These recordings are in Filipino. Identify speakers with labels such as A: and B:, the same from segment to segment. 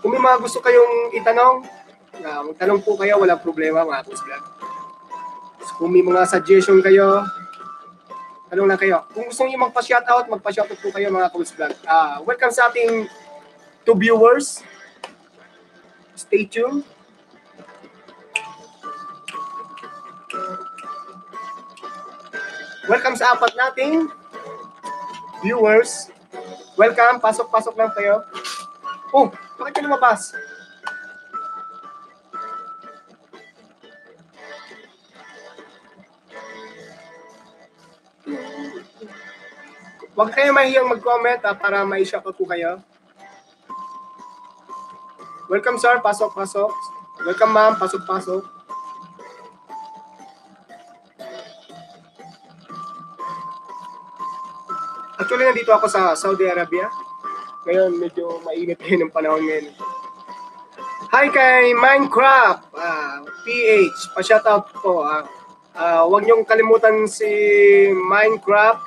A: Kung may mga gusto kayong itanong, magtanong po kayo, walang problema mga Kawiz Vlog. So, kung may mga suggestion kayo, tanong lang kayo. Kung gusto niyo magpa-shoutout, magpa-shoutout po kayo mga Kawiz Vlog. Welcome sa ating 2 viewers. Stay tuned. Welcome sa apat nating viewers. Welcome, pasok-pasok lang kayo. Oh, bakit ka lumabas? Huwag kayo mahiyang mag-comment para ma-shoutout po kayo. Welcome sir, pasok-pasok. Welcome ma'am, pasok-pasok. Actually, nandito ako sa Saudi Arabia. Ngayon, medyo mainit din ng panahon ngayon. Hi kay Minecraft, PH, pa-shoutout po. Huwag niyong kalimutan si Minecraft.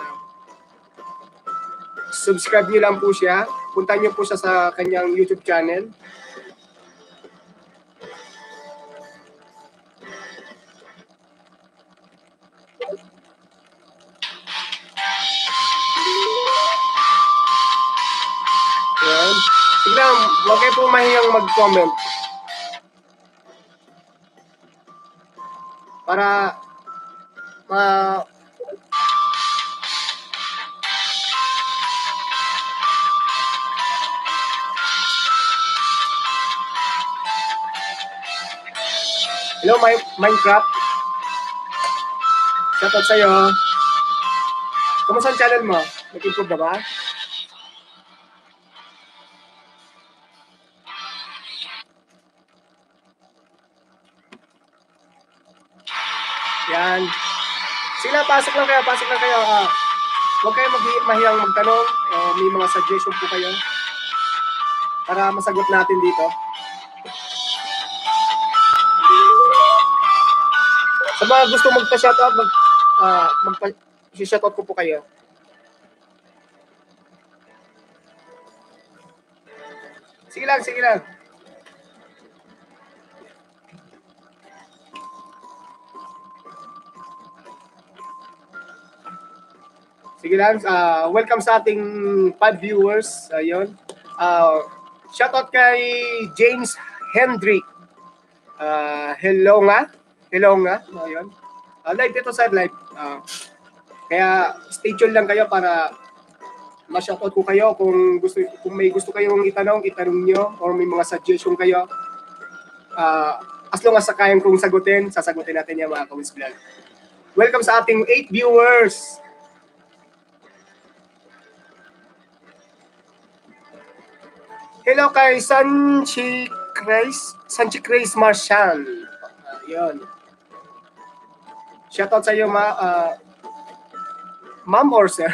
A: Subscribe niyo lang po siya. Punta niyo po siya sa kanyang YouTube channel. Yan. Tignan, huwag kayo po mahiyang mag-comment. Para hello, Minecraft. Shoutout sa'yo. Kamusta ang channel mo? Nag-improve na ba? Yan. Sila, pasok lang kayo. Huwag kayo mahiyang magtanong. May mga suggestion po kayo para masagot natin dito. Sa mga gusto magpa-shoutout, magpa-shoutout ko po kayo. Sige lang. Sige lang, welcome sa ating 5 viewers. Ayun. Shoutout kay James Hendrick. Hello nga. Ayun. Live dito sa live. Kaya stay tuned lang kayo para ma-shoutout ko kayo kung may gusto kayong itanong nyo or may mga suggestion kayo. As long as kayang kong sasagutin natin yan mga Kawiz Vlog. Welcome sa ating 8 viewers. Hello kay Sanchi Grace Marshall. Yun. Shoutout sa iyo, ma'am or sir.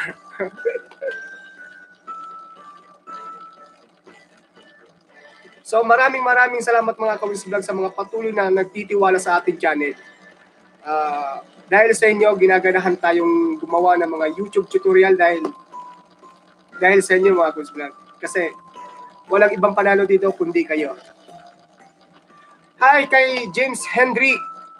A: So maraming salamat mga Kawiz Vlog sa mga patuloy na nagtitiwala sa ating channel. Dahil sa inyo, ginaganahan tayong gumawa ng mga YouTube tutorial dahil sa inyo mga Kawiz Vlog. Kasi walang ibang panalo dito kundi kayo. Hi kay James Henry.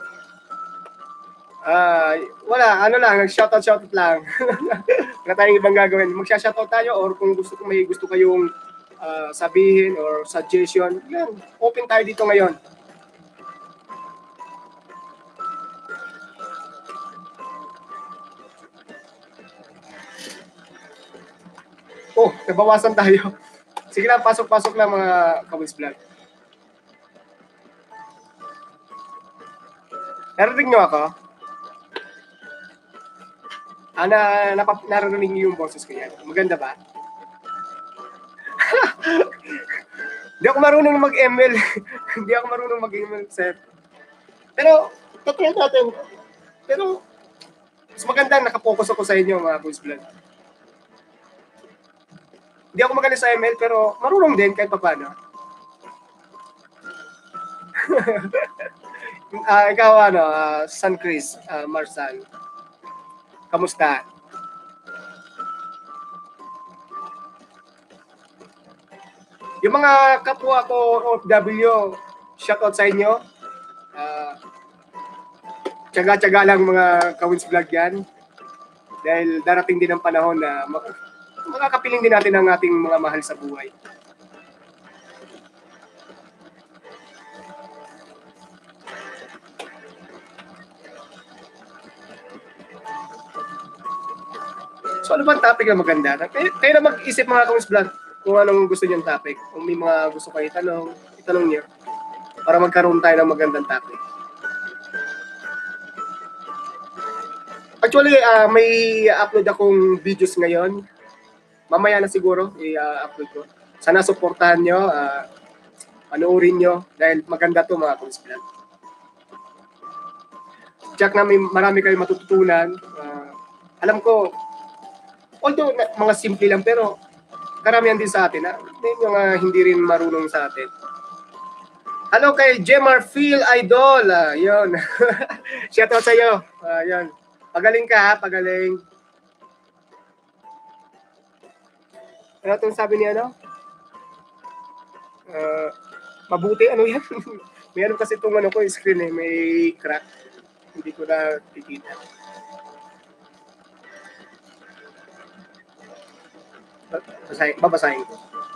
A: Wala, nag-shoutout lang. Wala tayong ibang gagawin. Mag-shoutout tayo or kung may gusto kayong sabihin or suggestion, yan, open tayo dito ngayon. Oh, nabawasan tayo. Sige lang, pasok lang mga Kawiz Vlog. Narinig nyo ako? Narinig nyo yung boses ko yan. Maganda ba? Hindi ako marunong mag-ML. Hindi ako marunong mag-ML, sir. Pero, tatry natin. Pero, mas maganda nakapokus ako sa inyo mga Kawiz Vlog. Hindi ako magaling sa ML pero marunong din kahit paano. Ikaw San Chris, Marsan. Kamusta? Yung mga kapwa ko OFW, shoutout sa inyo. Tsaga-tsaga lang mga Kawins Vlog yan. Dahil darating din ang panahon na makakapiling din natin ang ating mga mahal sa buhay. So ano bang topic na maganda? Kayo na mag-isip mga Kawins Vlog kung anong gusto niyong topic. Kung may mga gusto kayo itanong niyo para magkaroon tayo ng magandang topic. Actually, may upload akong videos ngayon. Mamaya na siguro i-upload ko. Sana suportahan nyo, panoorin nyo dahil maganda to mga Kawins Vlog. Check na marami kayong matututunan. Alam ko, although mga simple lang pero karamihan din sa atin. May mga hindi rin marunong sa atin. Hello kay Jemar Phil Idol. Yun. Shoutout sa iyo. Yun. Pagaling ka ha, pagaling. Ano itong sabi niya, ano? Mabuti, ano yan? May ano kasi itong ano ko, screen eh, may crack. Hindi ko na titita. Babasahin ko.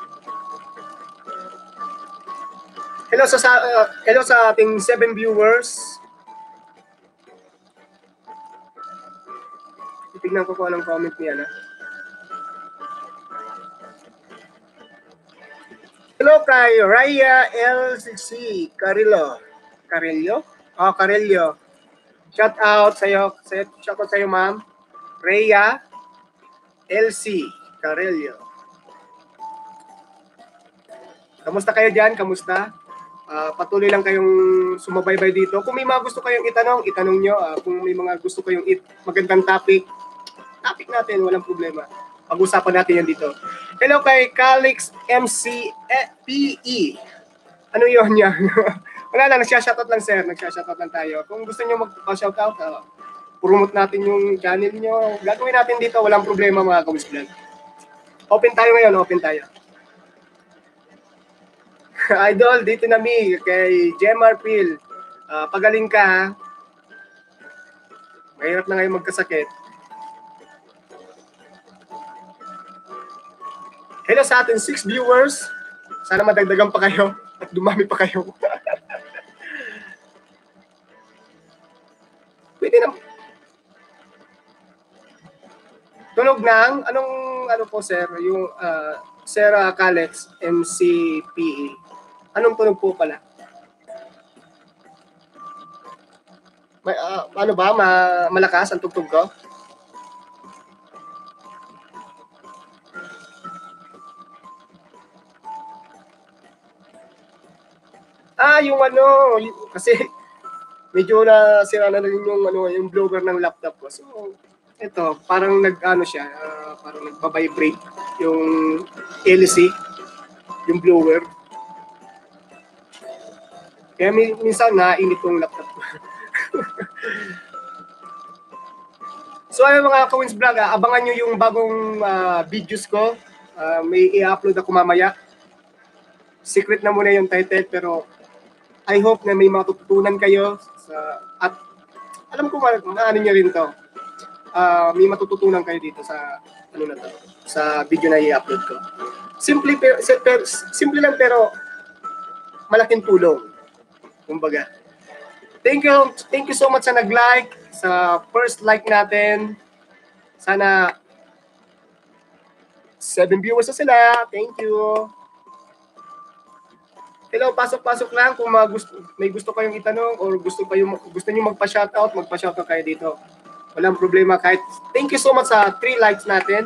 A: Hello sa ating 7 viewers. Tignan ko kung anong comment niya na. Hello kay Raya LCC Carillo. Carillo? Oh, Carillo. Shout out sa iyo. Shout out sa iyo, ma'am. Raya LC Carillo. Kamusta kayo diyan? Kamusta? Patuloy lang kayong sumabaybay dito. Kung may mga gusto kayong itanong nyo. Kung may mga gusto kayong magandang topic natin, walang problema. Pag-usapan natin yan dito. Hello kay Calix MC PE. Ano yun niya? Wala lang, nagsha-shoutout lang sir. Nagsha-shoutout lang tayo. Kung gusto nyo mag-shoutout, promote natin yung channel nyo. Gagawin natin dito, walang problema mga Kawins Vlog. Open tayo ngayon, open tayo. Idol, dito na mi, kay Jemar Phil. Pagaling ka ha. Mahirap na ngayon magkasakit. Hello sa ating 6 viewers. Sana madagdagan pa kayo at dumami pa kayo. Pwede na. Tunog ng, ano po sir, yung Sir Calex MCPE. Anong tunog po pala? May, ano ba, malakas ang tugtog ko? Yung ano, kasi medyo na sira na rin yung blower ng laptop ko. So, ito, parang siya, parang nagba-vibrate yung LC, yung blower. Kaya minsan nainit yung laptop ko. So ayun mga Kawins Vlog, abangan nyo yung bagong videos ko. May i-upload ako mamaya. Secret na muna yung title pero I hope na may matututunan kayo at alam ko ano niya rin to. May matututunan kayo dito sa sa video na i-upload ko. Simple lang pero malaking tulong. Kumbaga. Thank you so much sa nag-like, sa first like natin. Sana 7 viewers na sila. Thank you. Hello, pasok-pasok lang kung may gusto kayong itanong or gusto niyo magpa-shoutout kayo dito. Walang problema kahit. Thank you so much sa 3 likes natin.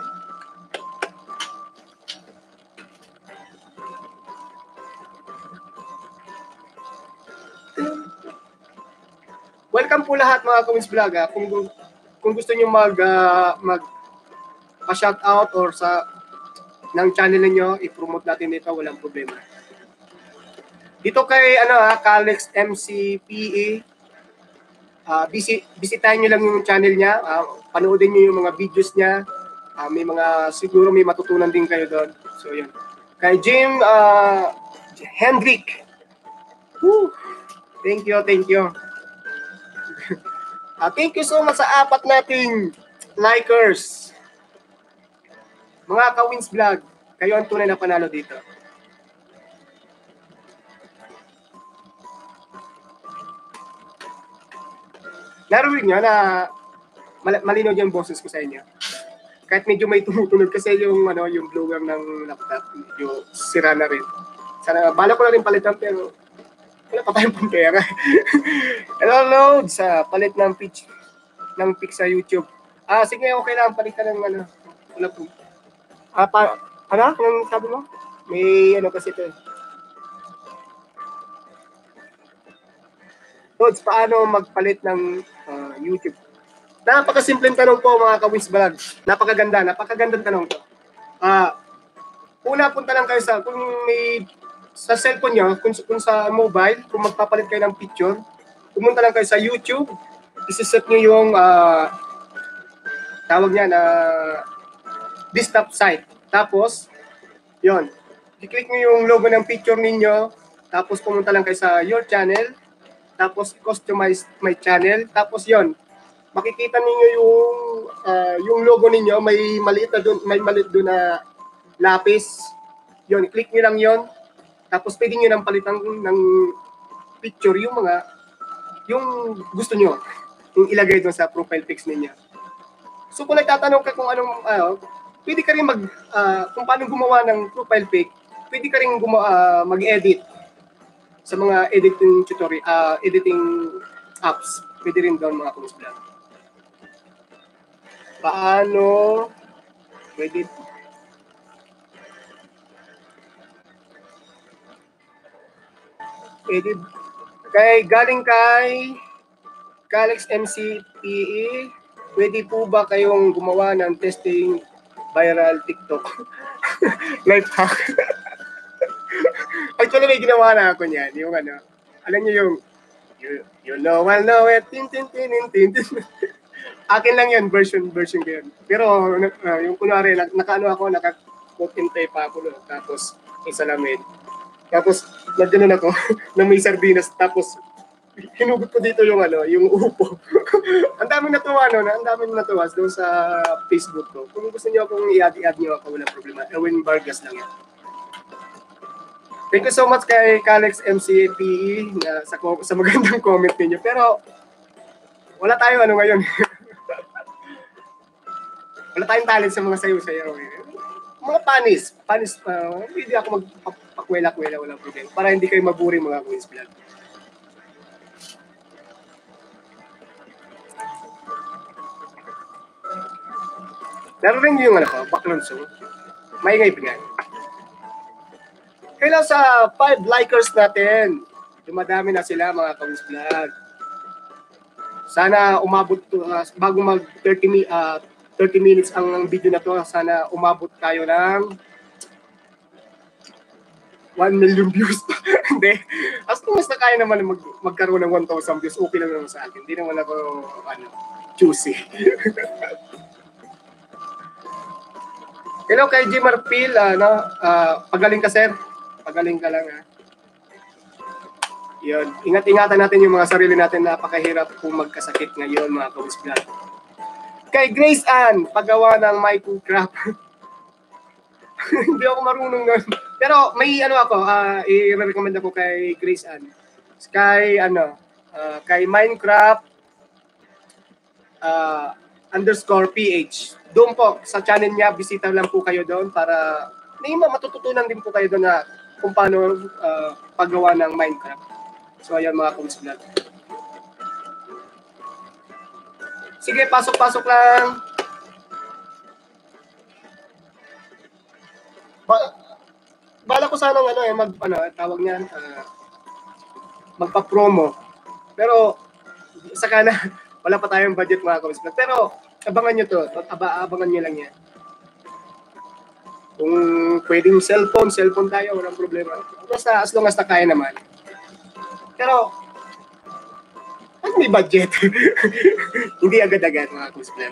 A: Welcome po lahat mga Kawins Vlog. Kung gusto niyo pa-shoutout or ng channel niyo, i-promote natin dito, walang problema. Dito kay Calix MCPE, bisitahin nyo lang yung channel niya, panoodin nyo yung mga videos niya, siguro may matutunan din kayo doon. So yun. Kay Jim Hendrick. Woo! Thank you, thank you. Thank you so much sa apat nating likers. Mga ka-Wins Vlog, kayo ang tunay na panalo dito. Narinig nyo na malinaw yung boses ko sa inyo. Kahit medyo may tumutunog kasi yung blower ng laptop, medyo sira na rin. Sana bala ko na rin palitan pero wala pa tayong pampera. Hello, sa palit ng pitch ng pic sa YouTube. Sige, okay lang, palitan ng wala po. Anong sabi mo? May kasi ito. Lods, paano magpalit ng YouTube? Napakasimpleng tanong po mga ka-Wins Vlog. Napakagandang tanong to. Una, punta lang kayo kung may sa cellphone nyo, kung sa mobile, kung magpapalit kayo ng picture, pumunta lang kayo sa YouTube, isiset nyo yung tawag niya na desktop site. Tapos, yon, i-click nyo yung logo ng picture ninyo, tapos pumunta lang kayo sa your channel, tapos customize my channel, tapos yon, makikita niyo yung logo ninyo, may maliit doon na lapis. Yon, click niyo lang yon. Tapos pwede niyo nang palitan ng picture yung gusto niyo, yung ilagay doon sa profile pics ninyo. So kung nagtatanong ka kung anong pwede ka rin kung paano gumawa ng profile pic, pwede ka rin mag-edit sa mga editing tutorial, editing apps. Pwede rin doon mga ka-Wins Vlog. Paano pwede galing kay Calix MCPE, pwede po ba kayong gumawa ng testing viral TikTok? Life hack. Actually, may ginawa na ako niyan. Yung alam niyo yung you know, I'll know it. Tin, tin, tin, tin, tin. Akin lang yun, version ko yun. Pero yung kunwari, naka-coat and tape pa ako. Tapos, may salamin. Tapos, nagdanon ako na may sardinas. Tapos, hinugot ko dito yung upo. Ang daming natuwa, ang daming natuwa doon sa Facebook ko. Kung gusto niyo akong i-add niyo ako, walang problema. Erwin Vargas lang yan. Thank you so much kay Calix MCPE sa magandang comment niyo. Pero, wala tayong ngayon. Wala tayong talent sa mga sayo-sayo. Mga panis, hindi ako magpakwela-kwela, walang problema. Para hindi kayo maburing mga Wins Vlog. Narinig niyo yung background song. Maingay bigay. Kailan sa 5 likers natin, dumadami na sila mga ka-Wins Vlog. Sana umabot bago mag 30 minutes ang video na to, sana umabot tayo ng 1 million views. Hindi. As long as na kaya naman magkaroon ng 1,000 views, okay lang naman sa akin. Hindi naman ako choosy. Hello kay Jim Marpil, pagaling ka sir. Pagaling ka lang ha. Yun. Ingat-ingatan natin yung mga sarili natin, napakahirap kung magkasakit ngayon mga ka-Wins Vlog. Kay Grace Ann, paggawa ng Minecraft. Hindi ako marunong nun. Pero may i-recommend ako kay Grace Ann. Kay Minecraft _PH. Doon po, sa channel niya, bisita lang po kayo doon para may matututunan din po kayo doon na kung paano paggawa ng Minecraft. So ayan mga ka-Wins Vlog. Sige, pasok-pasok lang. Bala ko sana tawag niyan, magpa-promo. Pero saka na, wala pa tayong budget mga ka-Wins Vlog. Pero abangan nyo to, abangan nyo lang yan. Kung pwedeng cellphone tayo, walang problema. Basta as long as na kaya naman. Pero, may budget. Hindi agad-agad mga ka-Wins Vlog.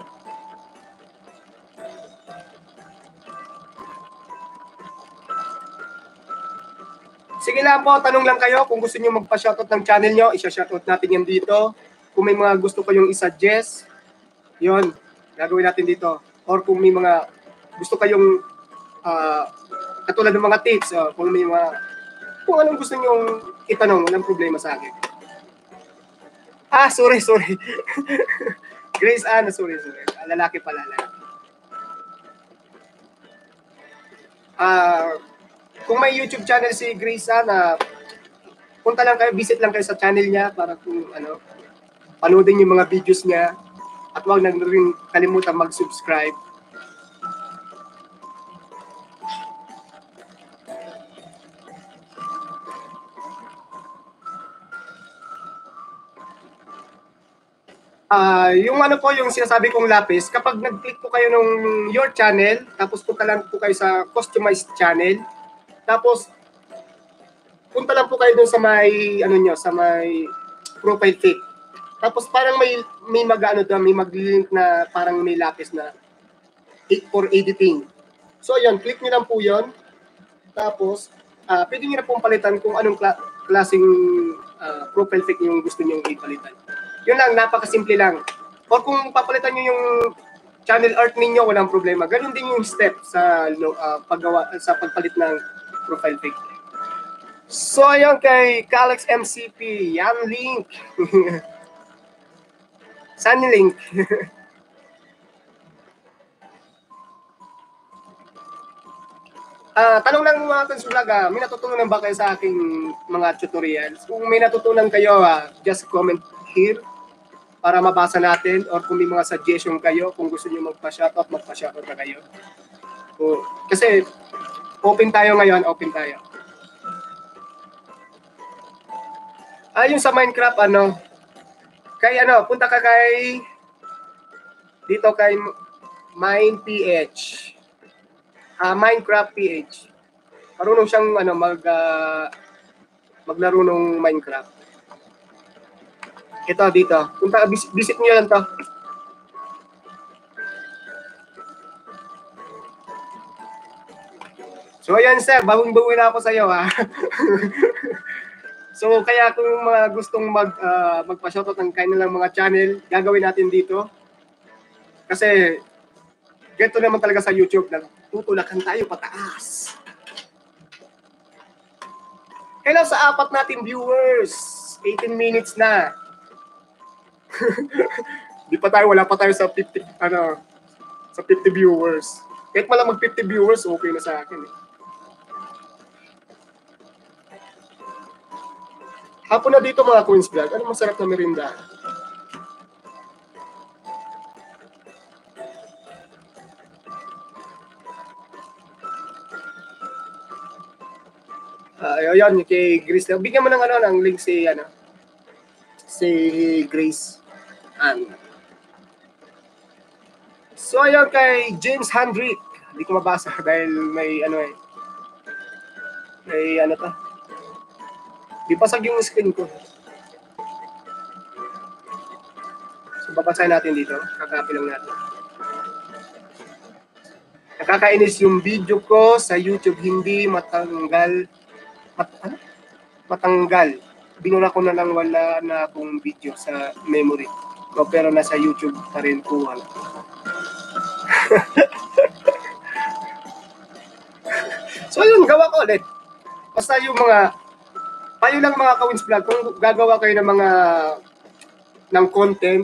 A: Sige lang po, tanong lang kayo kung gusto niyo magpa-shoutout ng channel niyo, i-shoutout natin yan dito. Kung may mga gusto kayong i-suggest, yun, gagawin natin dito. Or kung may mga gusto kayong katulad ng mga tips, kung may mga kung anong gusto niyo itanong, walang problema sa akin. Sorry. Grace Ann, sorry. Lalaki pala. Kung may YouTube channel si Grace Ann, punta lang kayo, visit lang kayo sa channel niya para kung panoodin yung mga videos niya at huwag na rin kalimutan mag-subscribe. Yung yung sinasabi kong lapis, kapag nag-click po kayo nung your channel, tapos punta lang po kayo sa customized channel, tapos punta lang po kayo dun sa may sa may profile pic. Tapos parang may mag-link na parang may lapis na for editing. So ayun, click niyo lang po 'yon. Tapos pwede niyo na pong palitan kung anong klaseng profile pic yung gusto niyo ipalitan. Yun lang, napakasimple lang. Or kung papalitan niyo yung channel art ninyo, walang problema. Ganun din yung step sa paggawa sa pagpalit ng profile pic. So ayun kay Calex MCP, yan link. Sunny link. Tanong lang mga Tons Vlog, may natutunan ba kayo sa aking mga tutorials? Kung may natutunan kayo, just comment here para mabasa natin, or kung may mga suggestion kayo, kung gusto niyo magpa-shoutout na kayo. Kasi open tayo ngayon, open tayo. Yung sa Minecraft, punta ka dito kay MinePH. Minecraft PH. Marunong siyang maglaro ng Minecraft. Ito dito. Punta visit niyo lang 'to. So ayan sir, bawing-bawi na ako sa iyo So kaya kung mga gustong magpa-shoutout ng kanilang mga channel, gagawin natin dito. Kasi ganito naman talaga sa YouTube, tutulakan tayo pataas. Hello sa 4 nating viewers. 18 minutes na. Wala pa tayo sa 50 sa 50 viewers. Kahit malang mag 50 viewers, okay na sa akin. Hapon na dito mga Queens Vlog. Ano masarap na merinda? Ayun, kay Grace. Bigyan mo ng link si Grace Ann. So ayun kay James Hendrick. Hindi ko mabasa dahil may may to. Di pasag yung screen ko. So babasahin natin dito. Kakopy lang natin. Nakakainis yung video ko sa YouTube, hindi matanggal. Binura ko na lang, wala na akong video sa memory. Pero nasa YouTube pa rin kuha. So yun, gawa ko ulit. Basta yung payo lang mga Kawins Vlog, kung gagawa kayo ng content,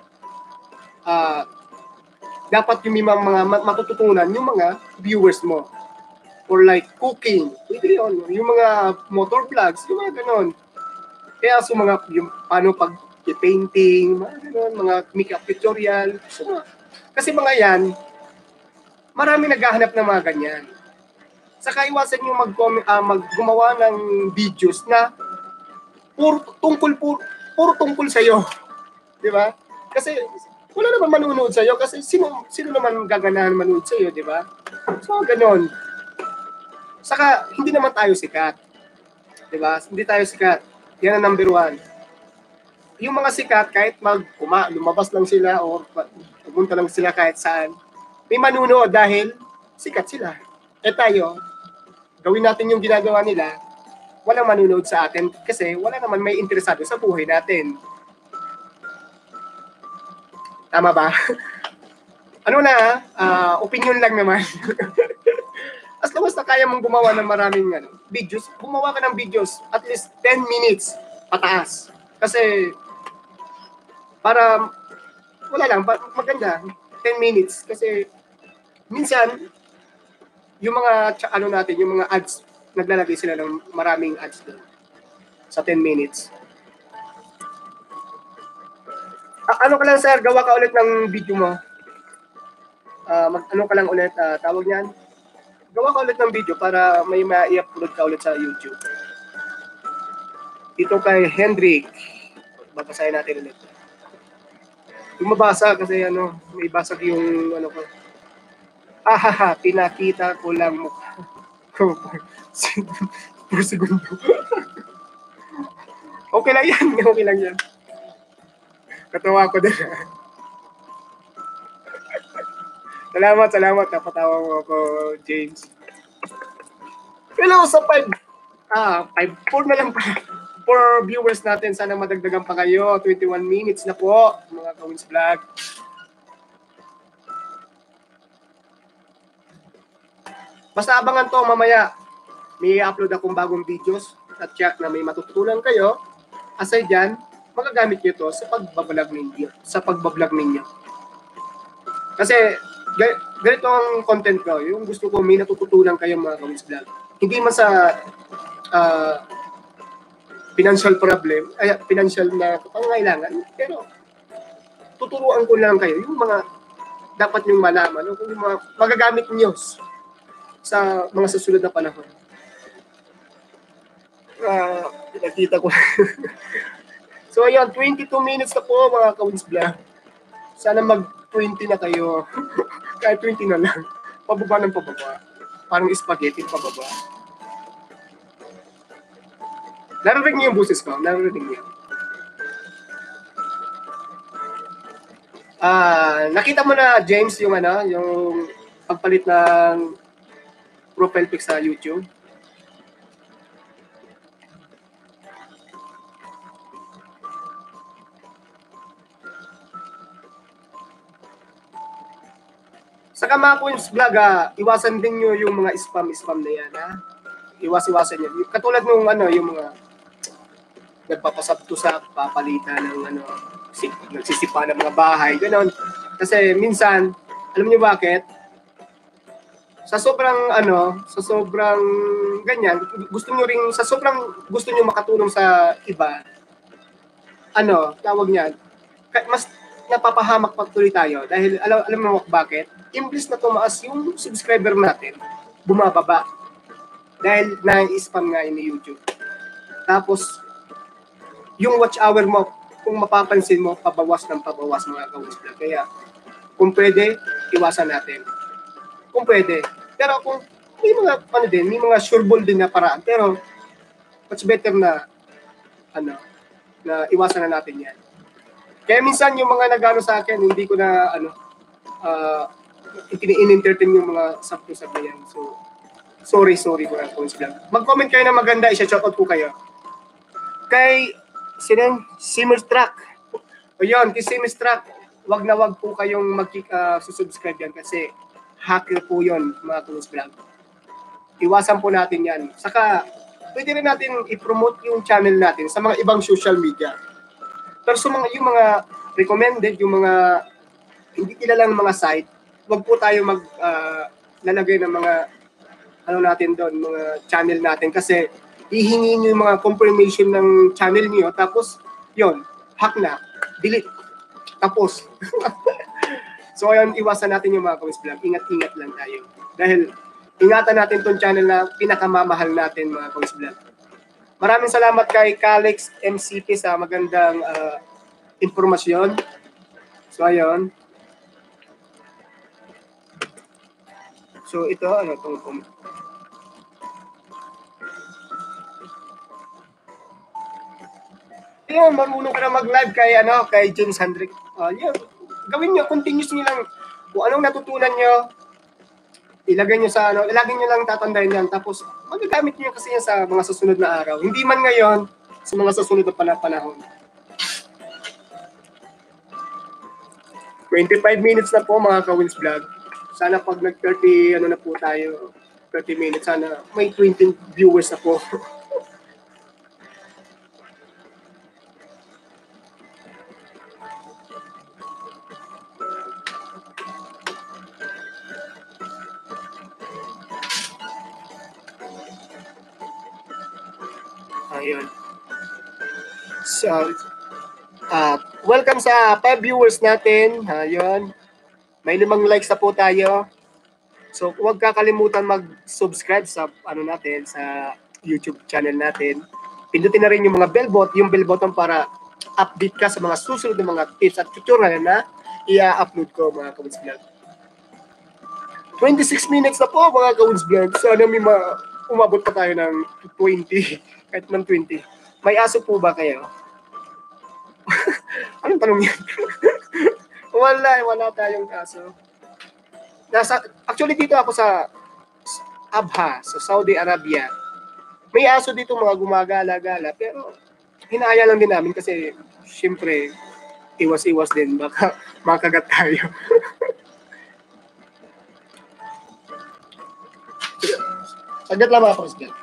A: dapat yung mga matututunan yung mga viewers mo. Or like cooking, pwede yun. Yung mga motor vlogs, yung mga ganon. Kaya yung paano pag-painting, mga ganon, mga makeup tutorial. So, kasi mga yan, marami naghahanap ng mga ganyan. Saka iwasan yung gumawa ng videos na puro tungkol sa iyo. 'Di ba? Kasi wala naman manunood sa iyo kasi sino naman gaganahan manood sa iyo, 'di ba? So ganoon. Saka hindi naman tayo sikat. 'Di ba? Hindi tayo sikat. Yan ang number 1. Yung mga sikat kahit lumabas lang sila o pumunta lang sila kahit saan, may manunood dahil sikat sila. Tayo, gawin natin yung ginagawa nila walang manunood sa atin kasi wala naman may interesado sa buhay natin. Tama ba? Ano na, opinion lang naman. As long as na kaya mong gumawa ng maraming videos, gumawa ka ng videos at least 10 minutes pataas. Kasi para wala lang, maganda 10 minutes kasi minsan yung mga natin, yung mga ads, naglalagay sila ng maraming ads doon sa 10 minutes. Ano ka lang sir, gawa ka ulit ng video mo. Ano ka lang ulit, tawag niyan? Gawa ka ulit ng video para may ma-i-upload ka ulit sa YouTube. Ito kay Hendrik. Babasahin natin ulit. Yung mabasa kasi may basag yung ko. Pinakita ko lang mukha. Per segundo. Okay lang yan, okay lang yan. Katawa ko din. Salamat. Napatawa mo ako, James. Hello sa 4 na lang pala. 4 viewers natin. Sana madagdagan pa kayo. 21 minutes na po, mga Kawins Vlog. Basta abangan to mamaya. May upload akong bagong videos at check na may matutunan kayo. Aside dyan, magagamit nyo to sa pagbablog ninyo. Kasi ganito ang content ko. Yung gusto ko may natututunan kayo mga Kawins Vlog. Hindi man sa financial problem, financial na pangangailangan, pero tuturuan ko lang kayo yung mga dapat nyong malaman, kung yung mga magagamit nyo sa mga susunod na panahon. Nakita ko. So ayan, 22 minutes na po mga Kawins Vlog. Sana mag-20 na kayo. Kahit 20 na lang. Pababa ng pababa. Parang spaghetti pababa. Narinig niyo yung boses ko? Narinig niyo? Nakita mo na, James, yung yung pagpalit ng profile pic sa YouTube? Saka mga Kawins Vlog, iwasan din nyo yung mga spam na yan, ha? Iwasan nyo. Katulad nung yung mga nagpapasabtusak, papalitan ng nagsisipa ng mga bahay, gano'n. Kasi minsan, alam niyo bakit? Sa sobrang ganyan, sa sobrang gusto niyo makatulong sa iba, tawag niyan, mas napapahamak pa tuloy tayo dahil alam mo bakit? Imbis na tumaas yung subscriber natin, bumababa. Dahil na-spam nga ni YouTube. Tapos, yung watch hour mo, kung mapapansin mo, pabawas ng pabawas mga Kawins Vlog. Kaya, kung pwede, iwasan natin. Kung pwede. Pero kung may mga, may mga sureball din na paraan. Pero, much better na, na iwasan na natin yan. Kaya minsan yung mga nagano sa akin, hindi ko na, in-entertain yung mga sakto-sakto yan. So, sorry mga Kawins Vlog. Mag-comment kayo na maganda, isa-shoutout po kayo. Kay Simmerstruck. O yun, kay Simmerstruck, wag na wag po kayong susubscribe yan kasi hacker po yun, mga Kawins Vlog. Iwasan po natin yan. Saka, pwede rin natin i-promote yung channel natin sa mga ibang social media. Pero sa yung mga recommended, yung mga hindi kilalang mga site, wag po tayo lalagay ng mga natin doon, mga channel natin kasi hihingi niyo yung mga confirmation ng channel niyo tapos yon, hack na, delete, tapos. So ayun, iwasan natin yung mga Kawins Vlog. Ingat-ingat lang tayo. Dahil ingatan natin tong channel na pinakamamahal natin mga Kawins Vlog. Maraming salamat kay Calix MCP sa magandang informasyon. So ayun. So ito, itong yun, marunong ka na mag-live kay James Hendrik. Yun, gawin nyo, continuous nyo lang. Kung anong natutunan nyo, ilagay nyo sa ano, ilagay nyo lang tatandaan yan. Tapos, magagamit nyo kasi yan sa mga susunod na araw. Hindi man ngayon, sa mga susunod na panahon. 25 minutes na po mga ka-Wins Vlog. Sana pag nag-30, ano na po tayo, 30 minutes, sana may 20 viewers na po. Ayun. So, welcome sa 5 viewers natin. Ayun. May 5 likes na po tayo. So, huwag kakalimutan mag-subscribe sa ano natin, sa YouTube channel natin. Pindutin na rin yung mga yung bell button para update ka sa mga susunod na mga tips at tutorial na i-upload ko mga Kawins Vlog. 26 minutes na po mga Kawins Vlog. Sana may umabot pa tayo ng 20, kahit ng 20. May aso po ba kayo? Anong tanong yan? Wala tayong aso. Actually dito ako sa Abha, sa Saudi Arabia. May aso dito mga gumagala-gala, pero hinaya lang din namin kasi syempre iwas-iwas din, baka makagat tayo. Saglit lang mga President.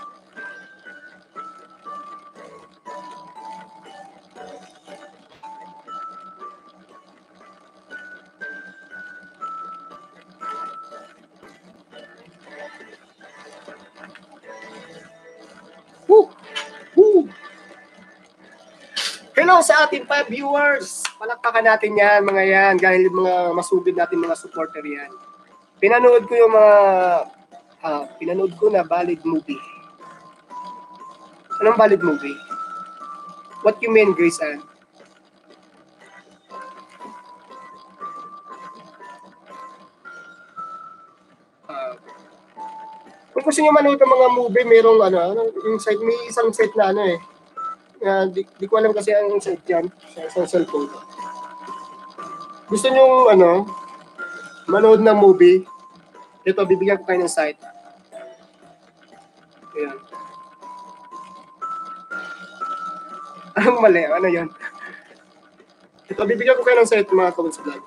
A: Hello sa ating 5 viewers. Palakpakan natin yan, mga yan. Dahil mga masugid natin mga supporter yan. Pinanood ko yung mga pinanood ko na valid movie. Anong valid movie? What you mean, Grace Ann? Kung gusto nyo manood ng mga movie, merong yung site, may isang site na di ko alam kasi ang site yan sa isang cellphone. Gusto nyo manood ng movie, ito, bibigyan ko kayo ng site. Ayan. Anong mali? Ano yan? Ito, bibigyan ko kayo ng site mga Kawins Vlog.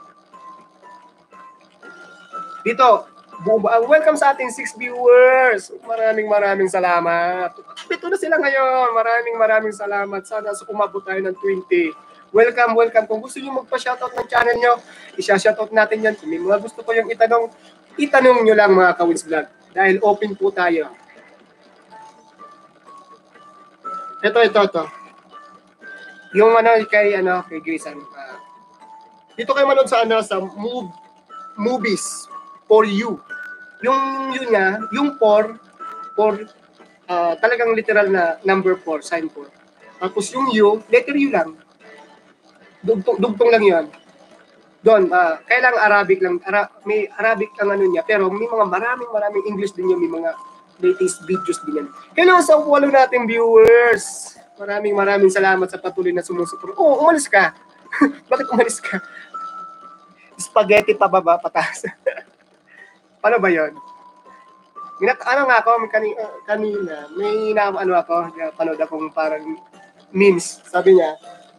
A: Dito, welcome sa ating 6 viewers. Maraming salamat. Ito na sila ngayon. Maraming salamat. Sana umabot tayo ng 20. Welcome. Kung gusto niyo magpa-shoutout ng channel nyo, i-shoutout natin yan. Kung may mga gusto ko yung itanong nyo lang mga Kawins Vlog. Dahil open po tayo. Ito. Yung kay Grace Ann. Dito kayo manood sa movies for you. Yung talagang literal na number 4, sign 4. Tapos yung U, letter U lang. Dugtong lang yun. Doon, kailang Arabic lang, may Arabic ang niya, pero may mga maraming English din yun, may mga latest videos din yan. Hello sa 8 nating viewers. Maraming salamat sa patuloy na sumusuporta. Umalis ka. Bakit umalis ka? Spaghetti pababa, pataas. Paano ba yun? Ako, kanina, may panood akong parang memes. Sabi niya,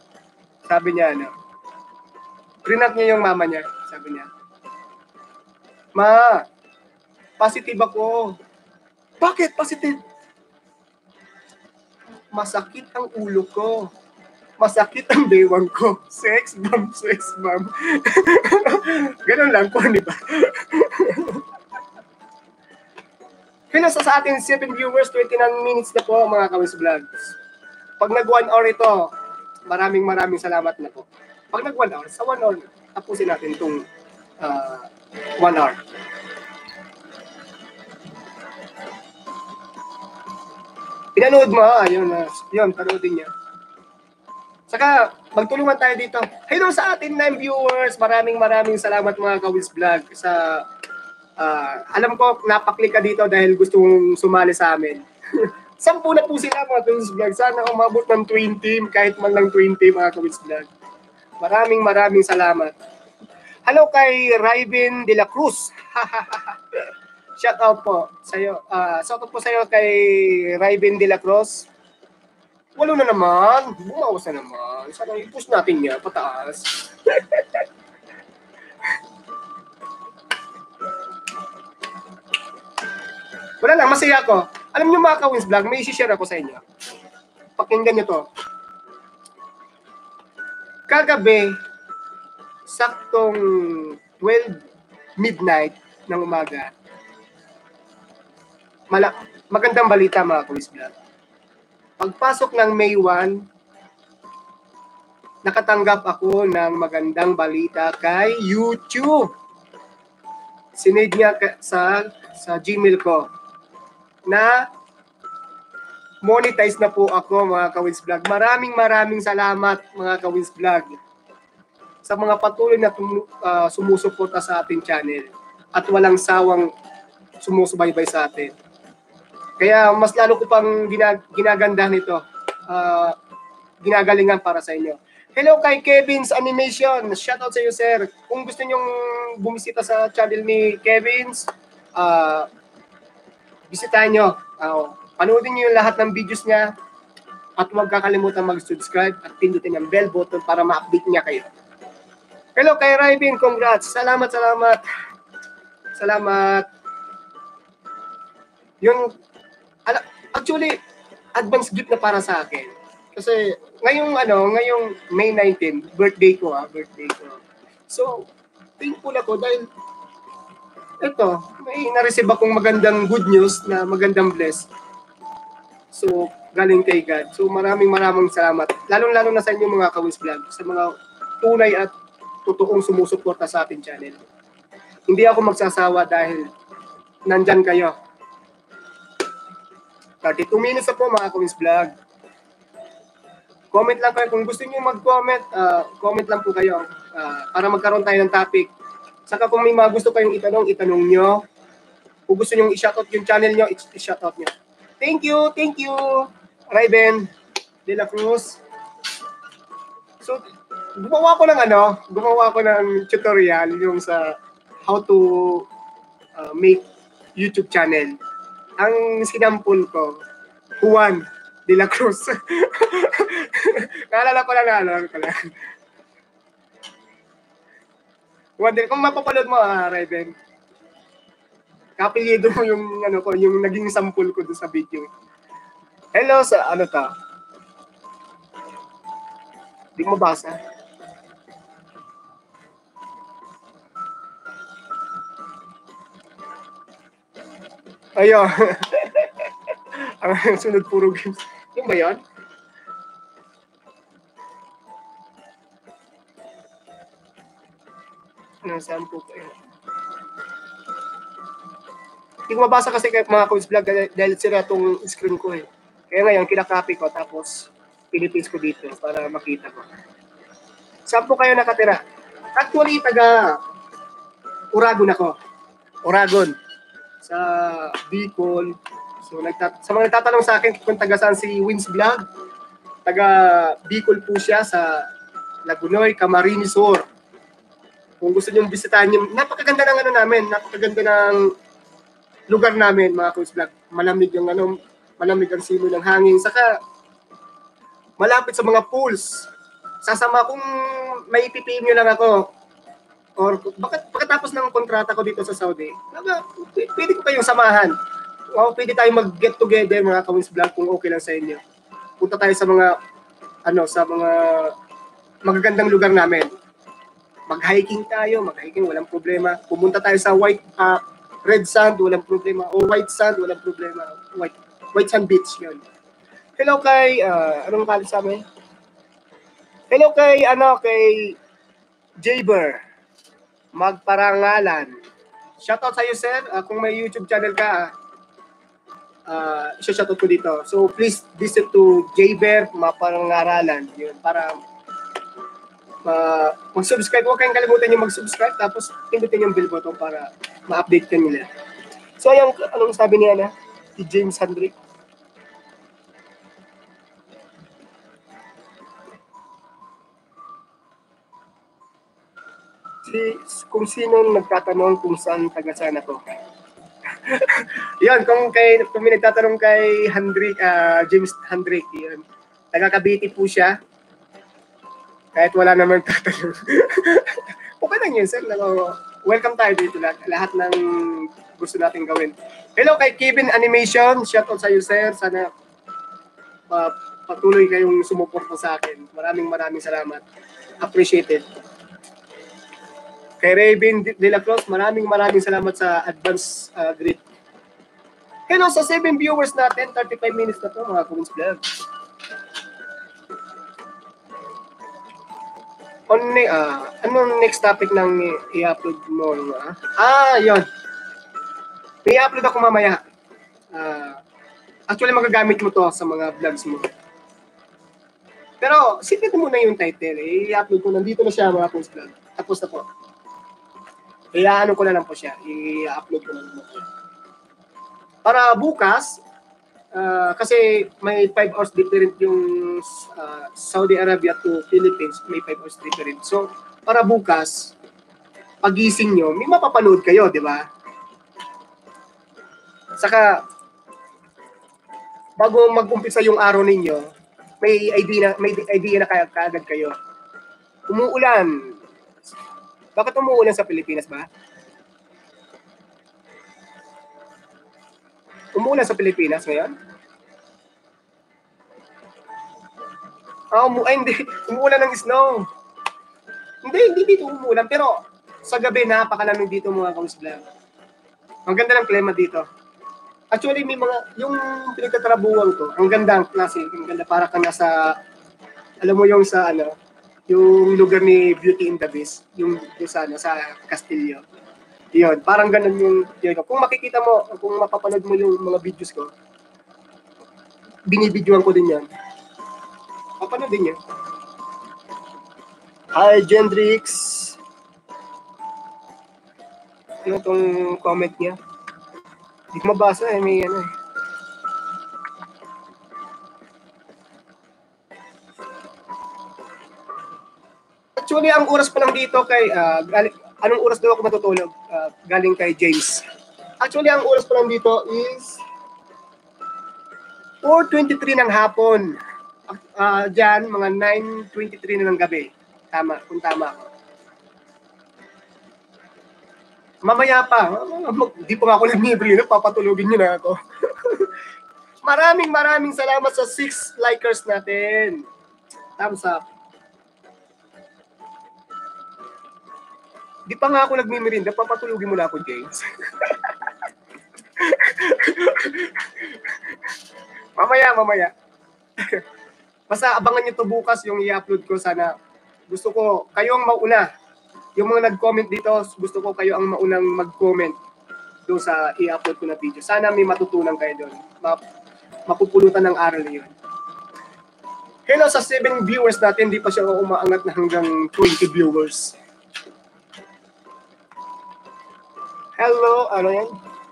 A: prinat niya yung mama niya. Sabi niya, Ma, positive ako. Bakit positive? Masakit ang ulo ko. Masakit ang bewang ko. Sex bomb. Ganun lang po, di ba? Kaya sa ating 7 viewers, 29 minutes na po mga Kawins Vlogs. Pag nag 1 hour ito, maraming salamat na po. Pag nag 1 hour, sa 1 hour, tapusin natin itong 1 hour. Pinanood mo, yun, panoodin niya. Saka, magtulungan tayo dito. Hello sa ating 9 viewers. Maraming salamat mga Kawins Vlog sa alam ko, napaklik ka dito dahil gusto mong sumali sa amin. 10 na po sila mga Kawins Vlog. Sana umabot ng 20, kahit man lang 20 mga Kawins Vlog. Maraming salamat. Hello kay Raven de la Cruz. Shout out po sa iyo. Shout out po sa iyo kay Raven De La Cruz. Walo na naman. Bumawas na naman. Sana i-push natin niya pataas. Wala lang, masaya ako. Alam niyo mga ka-Wins Vlog, may isi-share ako sa inyo. Pakinggan niyo to. Kagabi, saktong 12 midnight ng umaga, magandang balita mga ka-Wins Vlog. Pagpasok ng May 1, nakatanggap ako ng magandang balita kay YouTube. Sinade niya sa Gmail ko na monetize na po ako mga ka-Wins Vlog. Maraming salamat mga ka-Wins Vlog sa mga patuloy na sumusuporta sa ating channel at walang sawang sumusubaybay sa atin. Kaya mas lalo ko pang ginaganda nito. Ginagalingan para sa inyo. Hello kay Kevin's Animation. Shoutout sa iyo, sir. Kung gusto nyong bumisita sa channel ni Kevin's, bisitahin nyo. Panoodin nyo yung lahat ng videos niya at huwag kakalimutan mag-subscribe at pindutin ang bell button para ma-update niya kayo. Hello kay Raven. Congrats. Salamat. Yung actually advance gift na para sa akin. Kasi ngayong May 19, birthday ko. So, thankful ako dahil ito, may na-receive akong magandang good news na magandang bless. So, galing kay God. So, maraming salamat. Lalong-lalo na sa inyo mga ka-Wins Vlog, sa mga tunay at totoong sumusuporta sa ating channel. Hindi ako magsasawa dahil nandyan kayo. 32 minutes na po mga ka-Wins Vlog. Comment lang kayo. Kung gusto niyo mag-comment, comment lang po kayo para magkaroon tayo ng topic. Saka kung may mga gusto kayong itanong nyo. Kung gusto nyo i-shoutout yung channel nyo, i-shoutout nyo. Thank you, Raven De La Cruz. So, gumawa ko ng tutorial yung sa how to make YouTube channel. Ang sinampun ko, Juan De La Cruz. Naalala ko lang. Kung mapapanood mo, Raven, kapilido mo yung naging sample ko doon sa video. Hello sa Di mo basa? Ayun. Ang sunod puro games. Yung ba yun? Anong sample ko yun? Hindi ko mabasa kasi kay mga Coins Vlog dahil sila itong screen ko eh. Kaya ngayon, kinakopy ko tapos pinipaste ko dito para makita ko. Saan po kayo nakatira? Actually, taga Uragon ako. Uragon. Sa Bicol. So, sa mga nagtatanong sa akin kung taga saan si Wins Vlog, taga Bicol po siya sa Lagunoy, Camarines Sur. Kung gusto niyo bisitahin niyo, napakaganda ng napakaganda ng lugar namin, mga Coins Vlog. Malamig ang simoy ng hangin. Saka, malapit sa mga pools. Sasama kung may ipipim nyo lang ako, or pagkatapos ng kontrata ko dito sa Saudi, pwede ko kayong samahan. O pwede tayong mag-get together, mga Coins Vlog, kung okay lang sa inyo. Punta tayo sa mga magagandang lugar namin. Mag-hiking, walang problema. Pumunta tayo sa red sand, walang problema. O white sand, walang problema. White sand beach, yun. Hello kay, anong kalit sa amin? Hello kay Jaber. Magparangalan. Shoutout sa iyo, sir. Kung may YouTube channel ka, shoutout ko dito. So, please visit to Jaber Maparangaralan. Yun, para mag-subscribe. Huwag kayong kalimutan yung mag-subscribe. Tapos, pindutin yung bell button para ma-update ka nila. So, anong sabi niya si James Hendrick? Kung sino nagtatanong kung saan taga-saan ako. Yan, kung may nagtatanong kay Hendrik, James Hendrik, yan. Taga Cavite po siya. Kahit wala naman tatanong. Okay lang yun, sir. Welcome tayo dito lahat ng gusto natin gawin. Hello kay Kevin Animation. Shout out sa iyo, sir. Sana patuloy kayong sumuporta sa akin. Maraming salamat. Appreciated. Kay Raven De La Cruz, maraming salamat sa advance greet. Hello sa 7 viewers natin, 35 minutes na to mga Kuwins Vlog. Anong next topic nang i-upload mo? Yun. May i-upload ako mamaya. Actually, magagamit mo to sa mga vlogs mo. Pero, sige ko muna yung title. I-upload ko. Nandito na siya mga Kuwins Vlog. Tapos na po. Ano ko na lang po siya. I-upload ko na lang po. Para bukas, kasi may 5 hours different yung Saudi Arabia to Philippines, may 5 hours different. So, para bukas, pagising nyo, may mapapanood kayo, di ba? Saka, bago mag-umpisa yung araw ninyo, may idea na kaagad kayo. Umuulan. Bakit umuulan sa Pilipinas ba? Umuulan sa Pilipinas ngayon? Hindi. Umuulan ng snow. Hindi dito umuulan. Pero sa gabi, napakalamig dito mga Kuwins Vlog. Ang ganda ng klima dito. Actually, may yung pinagtatrabuhan ko, ang ganda ang klase. Ang ganda, para ka nasa, alam mo yung sa yung lugar ni Beauty and the Beast, yung sa Castillo. Yun, parang ganun yung, kung makikita mo, kung mapapanood mo yung mga videos ko, binibidyoan ko din yan. Papanood din yan. Hi, Gendrix. Ano tong comment niya? Hindi ko mabasa may Actually, ang oras pa lang dito kay, anong oras daw ako matutulog? Galing kay James. Actually, ang oras pa lang dito is 4:23 ng hapon. Diyan, mga 9:23 na ng gabi. Tama, kung tama ako. Mamaya pa. Di pa nga ako nag-libre, papatulogin nyo na ako. Maraming salamat sa 6 likers natin. Thumbs up. Di pa nga ako nagmimirinda, papatulugin mo na ako, James. Mamaya. Basta abangan nyo to bukas yung i-upload ko. Sana gusto ko kayo ang mauna. Yung mga nag-comment dito, gusto ko kayo ang maunang mag-comment doon sa i-upload ko na video. Sana may matutunan kayo doon. Mapupulutan ng aral yun. Hello sa 7 viewers natin, di pa siya umaangat na hanggang 20 viewers. Hello, ano yan?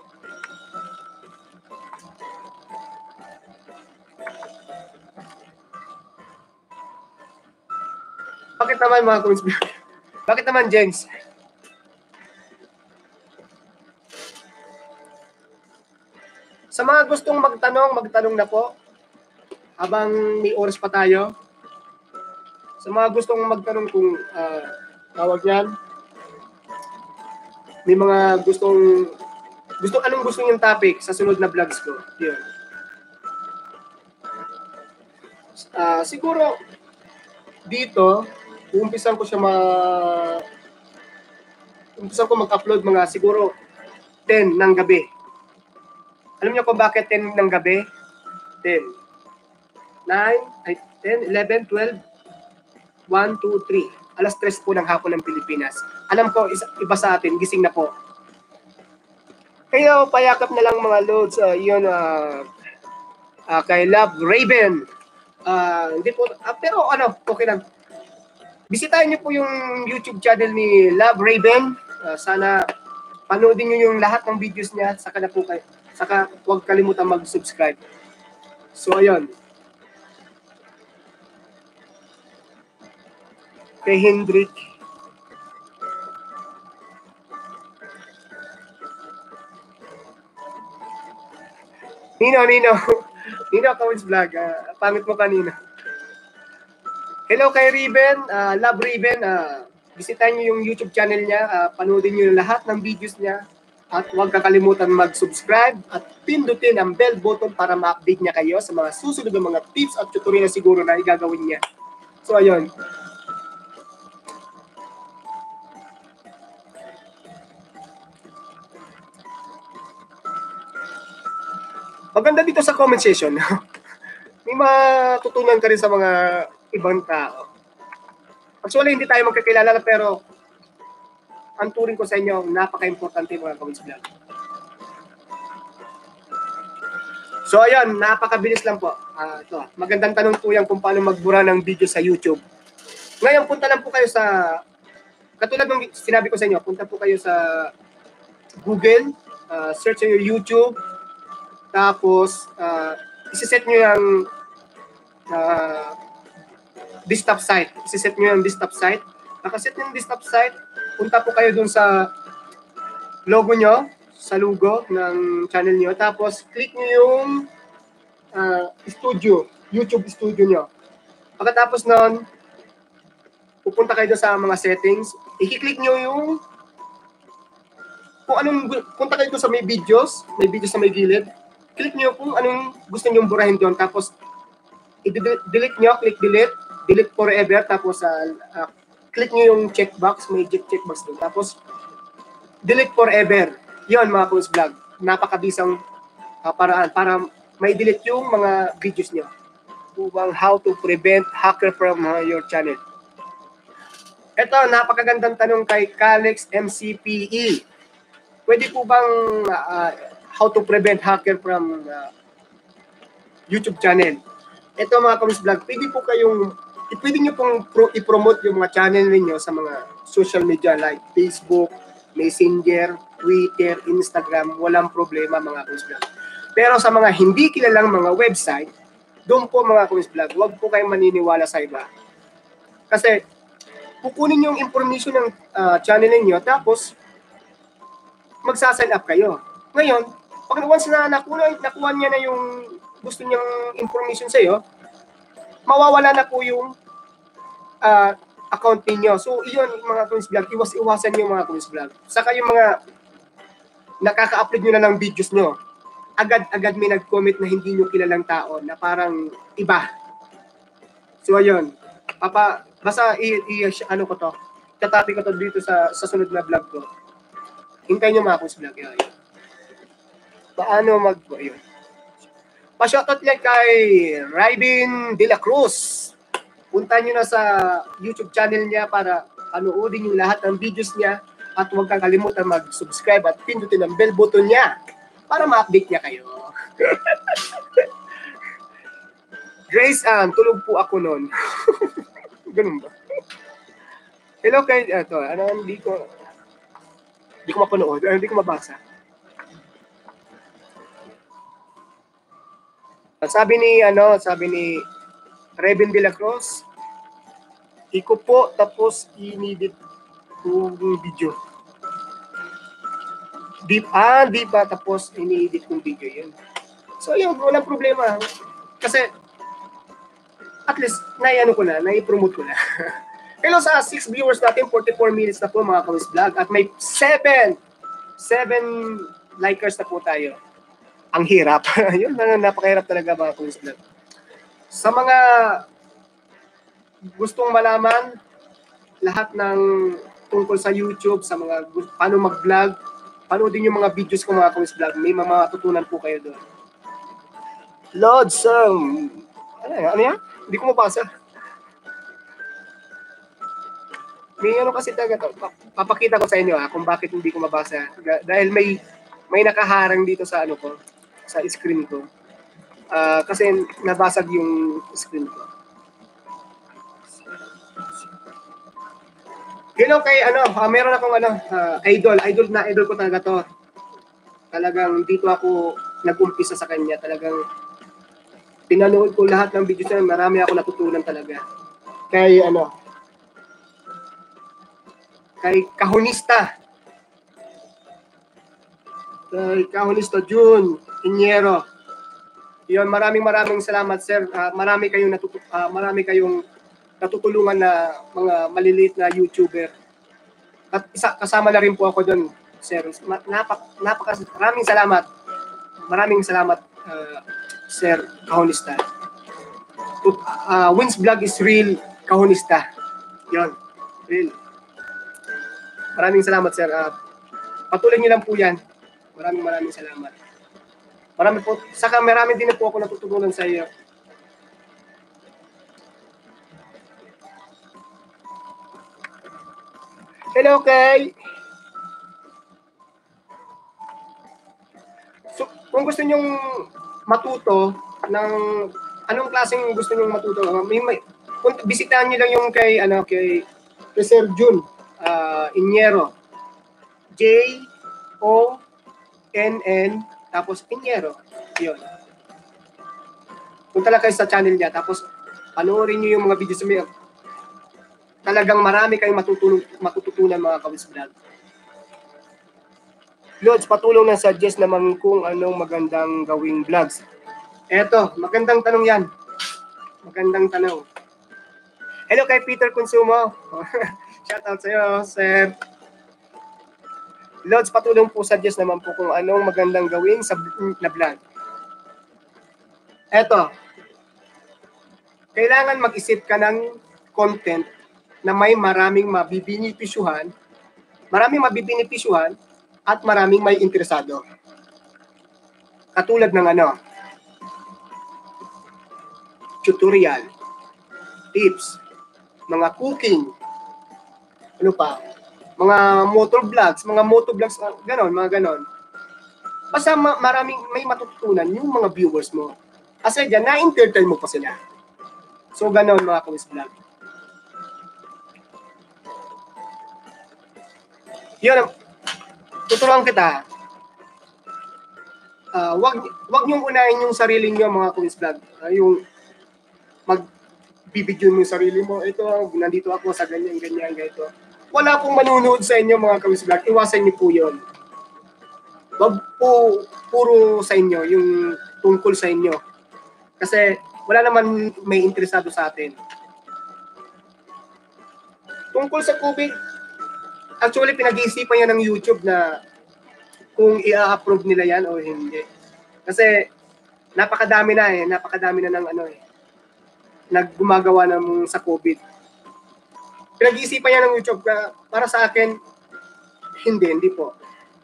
A: Bakit naman mga Kuwins? Bakit naman, James? Sa mga gustong magtanong na po. Habang may oras pa tayo. Sa mga gustong magtanong kung tawag yan. May mga anong gusto yung topic sa sunod na vlogs ko. Yun. Siguro, dito, umpisan ko mag-upload mga siguro 10 ng gabi. Alam niyo kung bakit 10 ng gabi? 10, 10, 11, 12, 1, 2, 3. Alas 3 po ng hapon ng Pilipinas. Alam ko, iba sa atin, gising na po. Kaya payakap na lang mga loads. Kay Love Raven. Hindi po, pero okay lang. Bisitahin niyo po yung YouTube channel ni Love Raven. Sana panoodin niyo yung lahat ng videos niya. Saka huwag kalimutan mag-subscribe. So, ayun. Kay Hendrik. Nino, Nino. Nino, Kawins Vlog. Pangit mo kanina. Hello kay Riven. Love Riven. Bisitahin niyo yung YouTube channel niya. Panoodin niyo lahat ng videos niya. At huwag kakalimutan mag-subscribe at pindutin ang bell button para ma-update niya kayo sa mga susunod na mga tips at tutorial na siguro na igagawin niya. So, ayun. Maganda dito sa comment section. May matutunan ka rin sa mga ibang tao. Actually, hindi tayo magkakilala pero ang turing ko sa inyo, napaka-importante mga Kawins Vlog. So ayun, napakabilis lang po. Ito, magandang tanong po yan kung paano magbura ng video sa YouTube. Ngayon, punta lang po kayo sa, katulad ng sinabi ko sa inyo, punta po kayo sa Google, search nyo yung YouTube, tapos isiset nyo yung desktop site. Isiset nyo yung desktop site. Nakaset nyo yung desktop site, punta po kayo dun sa logo nyo, sa logo ng channel nyo. Tapos, click nyo yung studio, YouTube studio nyo. Pagkatapos nun, pupunta kayo sa mga settings. I-click nyo yung kung anong, punta kayo sa may videos sa may gilid. Click nyo kung anong gusto nyo burahin doon. Tapos, i-delete nyo, click delete forever. Tapos, click nyo yung checkbox, may checkbox doon. Tapos, delete forever. Yon mga Kawins Vlog. Napakabisang paraan para may delete yung mga videos nyo. Upang how to prevent hacker from your channel. Ito, napakagandang tanong kay Calix MCPE. Pwede po bang how to prevent hacker from YouTube channel? Ito mga Kawins Vlog, pwede nyo pong i-promote yung mga channel ninyo sa mga social media like Facebook, Messenger, Twitter, Instagram, walang problema mga Kawins Vlog. Pero sa mga hindi kilalang mga website, doon po mga Kawins Vlog, huwag po kayong maniniwala sa iba. Kasi kukunin yung information ng channel ninyo, tapos magsa-sign up kayo. Ngayon, pag once na nakuha niya na yung gusto niyang information sa iyo, mawawala na po yung account niyo. So, iyon mga Kawins Vlog, iwasan niyo mga Kawins Vlog. Saka yung mga nakaka-upload niyo na ng videos niyo, agad-agad may nag-comment na hindi niyo kilalang tao na parang iba. So, ayun. Basta ano ko to, tatapi ko to dito sa sunod na vlog ko. Hintayin nyo mga Kawins Vlog. Yun. Paano yun. Pa-shoutout lang kay Rybin De La Cruz. Punta nyo na sa YouTube channel niya para panoodin yung lahat ng videos niya at huwag kang kalimutan mag-subscribe at pindutin ang bell button niya para ma-update niya kayo. Grace Ann, tulog po ako noon. Ganun ba? Hello kay, hindi ko mapanood, hindi ko mabasa. Sabi ni Reben De La Cruz, iko po tapos inedit yung video. Di ba tapos ini-edit yung video yun. So yun, walang problema. Kasi at least nai-promote ko na. Hello sa 6 viewers natin, 44 minutes na po mga Kawins Vlog at may 7 likers na po tayo. Ang hirap. Yun, napakahirap talaga mga Kawins Vlog. Sa mga gustong malaman lahat ng tungkol sa YouTube, sa mga paano mag-vlog, panoodin yung mga videos ko mga Kawins Vlog. May matutunan po kayo doon. Lord, ano yan? Hindi ko mabasa. May kasi talaga, papakita ko sa inyo kung bakit hindi ko mabasa. Dahil may nakaharang dito sa ko, sa screen ko. Kasi nabasag yung screen ko. Hello kay meron akong idol ko talaga to. Talagang dito ako nag-umpisa sa kanya. Talagang pinanood ko lahat ng videos niya, marami ako natutunan talaga. Kay Kahonista. Kay Kahonista June Inyero. Yun, maraming salamat, sir. Marami kayong natutulungan na mga maliliit na YouTuber. At kasama na rin po ako doon, sir. Maraming salamat. Maraming salamat, Sir Kahonista. Wins Vlog is real, Kahonista. Yun, real. Maraming salamat, sir. Patuloy niyo lang po yan. Maraming salamat. Marami din po ako natutunan sa iyo. Hello, Kay. So, kung gusto nyong matuto ng anong klaseng gusto nyong matuto, bisitahan niyo lang yung kay Sir Jun Inyero. J-O-N-N tapos Inyero. Yun. Punta lang kayo sa channel niya tapos panoorin niyo yung mga videos niya. Talagang marami kayong matututunan mga Kawis Vlog. Lods, patulong na suggest naman kung anong magandang gawing vlogs. Eto, magandang tanong yan. Magandang tanong. Hello kay Peter Consumo. Shout out sa iyo, sir. Lods, patulong po suggest naman po kung anong magandang gawin sa na vlog. Eto, kailangan mag-isip ka ng content na may maraming mabibinipisyuhan at maraming may interesado. Katulad ng tutorial, tips, mga cooking, mga motovlogs, mga ganon. Basta may matututunan yung mga viewers mo. Kasi dyan, na-entertain mo pa sila. So, ganon mga Kawis Vlog. Yun, tuturuan kita. Wag niyong unahin yung sarili niyo mga Kawis Vlog. Yung magbibidyo mo yung sarili mo. Ito, nandito ako sa ganyan, ganito. Wala pong manunood sa inyo mga Kawis Vlog. Iwasan niyo po yun. Wag po puro sa inyo, yung tungkol sa inyo. Kasi wala naman may interesado sa atin. Tungkol sa COVID, actually pinag-iisipan yan ng YouTube na kung i-approve nila yan o hindi. Kasi napakadami na ng naggumagawa ng sa COVID. Pinag-iisipan yan ng YouTube na para sa akin, hindi po.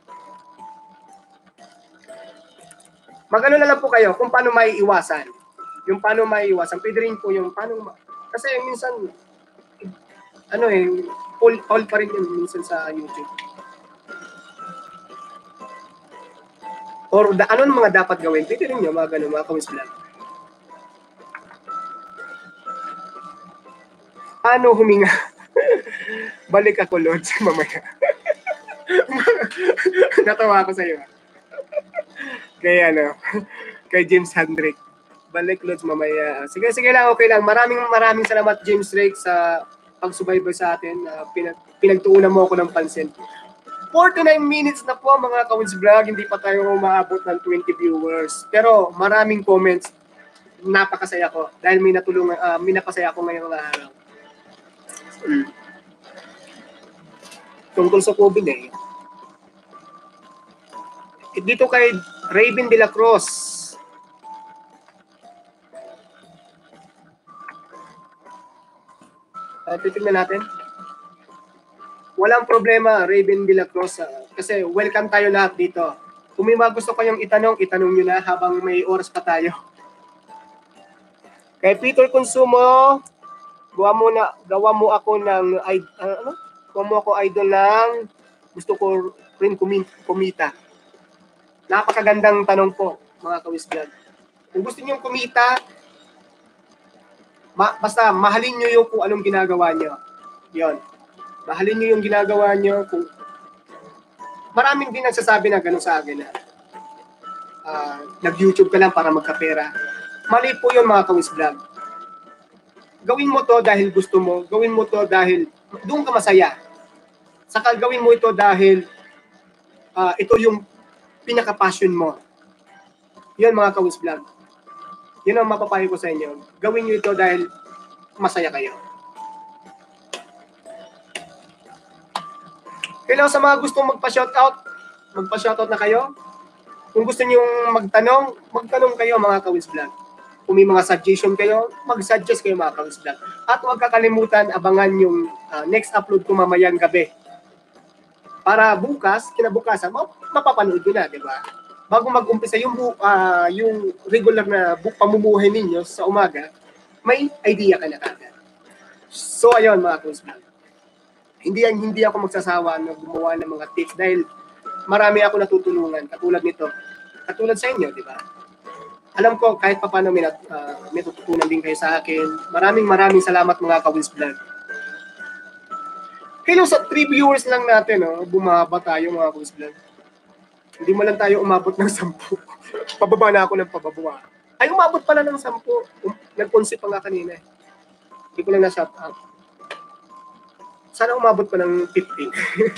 A: Magano na lang po kayo kung paano maiiwasan. Yung paano maiiwasan, pwede rin po yung paano, kasi minsan, all pa rin yun minsan sa YouTube. Or anong mga dapat gawin? Pwede rin nyo, mga Kawis Vlog. Paano huminga? Balik ako, Lods, mamaya. Natawa ako sa iyo. Kay James Hendrick. Balik, Lods, mamaya. Sige lang, okay lang. Maraming salamat, James Drake, sa pagsubaybay sa atin. Pinagtuunan mo ako ng pansin. 49 minutes na po mga Kawis Vlog, hindi pa tayo umaabot ng 20 viewers. Pero maraming comments, napakasaya ko dahil may napasaya ako ngayong araw. Tungkol sa COVID Dito kay Raven de la Cruz. Titignan natin. Walang problema, Raven de la Cruz. Kasi welcome tayo lahat dito. Kung may mga gusto kayong itanong nyo na habang may oras pa tayo. Kay Peter Consumo, gawa mo ako idol ng gusto ko rin kumita. Napakagandang tanong po, mga Kawis Vlog. Kung gusto niyo kumita, basta mahalin niyo yung kung anong ginagawa niyo. 'Yon. Mahalin niyo yung ginagawa niyo. Maraming din nagsasabi na gano'n sa akin na nag-YouTube ka lang para magkapera. Mali po yun mga Kawis Vlog. Gawin mo to dahil gusto mo. Gawin mo to dahil doon ka masaya. Saka gawin mo ito dahil ito yung pinaka-passion mo. Yan mga Kawis Vlog. Yun ang mapapayo ko sa inyo. Gawin nyo ito dahil masaya kayo. Hello sa mga gustong magpa-shoutout. Magpa-shoutout na kayo. Kung gusto niyo magtanong kayo mga Kawins Vlog. Kung may mga suggestion kayo, mag-suggest kayo mga Kawins Vlog. At huwag kakalimutan, abangan yung next upload ko mamayang gabi. Para bukas, kinabukasan, mapapanood nyo na, di ba? Bago mag-umpisa yung regular na pamumuhay ninyo sa umaga, may idea ka na kagad. So, ayun mga Kawins Vlog. Hindi ako magsasawa na gumawa ng mga tips dahil marami ako natutulungan katulad nito. Katulad sa inyo, di ba? Alam ko kahit paano may natututunan din kayo sa akin. Maraming salamat mga Kawins Vlog. Hello sa 3 viewers lang natin, bumaba tayo mga Kawins Vlog. Hindi mo lang tayo umabot ng 10. Pababa na ako ng pababa. Ay, umabot pala ng 10. Nag-concept pa nga kanina. Hindi ko lang na-shout out. Sana umabot pa ng 15.